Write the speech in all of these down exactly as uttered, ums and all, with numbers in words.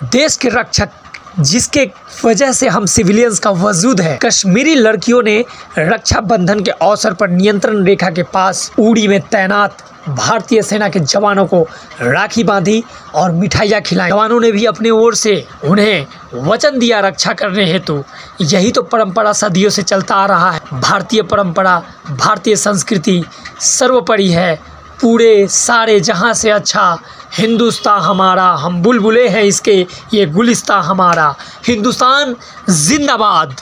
देश के रक्षक जिसके वजह से हम सिविलियंस का वजूद है। कश्मीरी लड़कियों ने रक्षा बंधन के अवसर पर नियंत्रण रेखा के पास उड़ी में तैनात भारतीय सेना के जवानों को राखी बांधी और मिठाइयाँ खिलाई। जवानों ने भी अपने ओर से उन्हें वचन दिया रक्षा करने हेतु। यही तो परंपरा सदियों से चलता आ रहा है। भारतीय परंपरा, भारतीय संस्कृति सर्वोपरि है। पूरे सारे जहां से अच्छा हिंदुस्तान हमारा, हम बुलबुले हैं इसके, ये गुलिस्तान हमारा। हिंदुस्तान जिंदाबाद।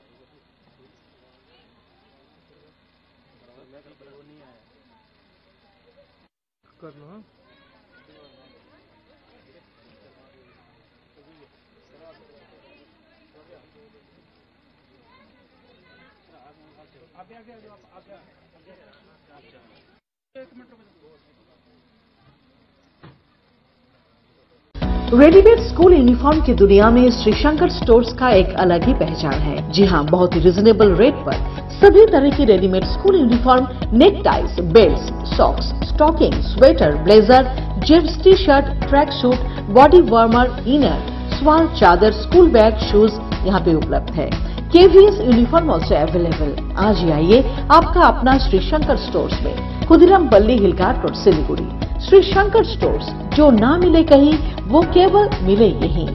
रेडीमेड स्कूल यूनिफॉर्म की दुनिया में श्री शंकर स्टोर्स का एक अलग ही पहचान है। जी हां, बहुत ही रिजनेबल रेट पर सभी तरह की readymade school uniform, neck ties, belt, socks, stocking, sweater, blazer, jeans T shirt, track suit, body warmer, inner, shawl, चादर, स्कूल बैग, शूज यहाँ पे उपलब्ध है। KVS uniform also available. आज ही आइए आपका अपना श्री शंकर स्टोर्स में, खुदीराम पल्ली हिलघाट रोड, सिलीगुड़ी। श्री शंकर स्टोर्स, जो ना मिले कहीं वो केवल मिले यहीं।